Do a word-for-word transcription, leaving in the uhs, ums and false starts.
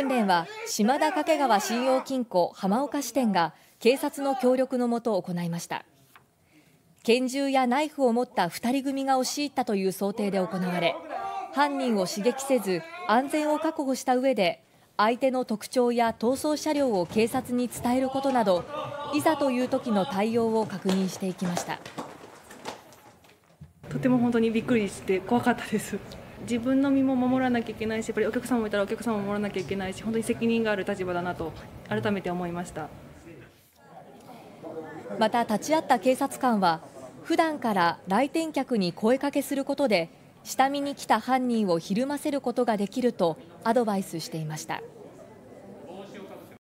訓練は島田掛川信用金庫浜岡支店が警察の協力のもと行いました。拳銃やナイフを持ったふたり組が押し入ったという想定で行われ、犯人を刺激せず安全を確保した上で相手の特徴や逃走車両を警察に伝えることなど、いざという時の対応を確認していきました。 とても本当にびっくりして怖かったです。自分の身も守らなきゃいけないし、やっぱりお客様もいたらお客様も守らなきゃいけないし、本当に責任がある立場だなと改めて思いました。 また立ち会った警察官は、普段から来店客に声かけすることで下見に来た犯人をひるませることができるとアドバイスしていました。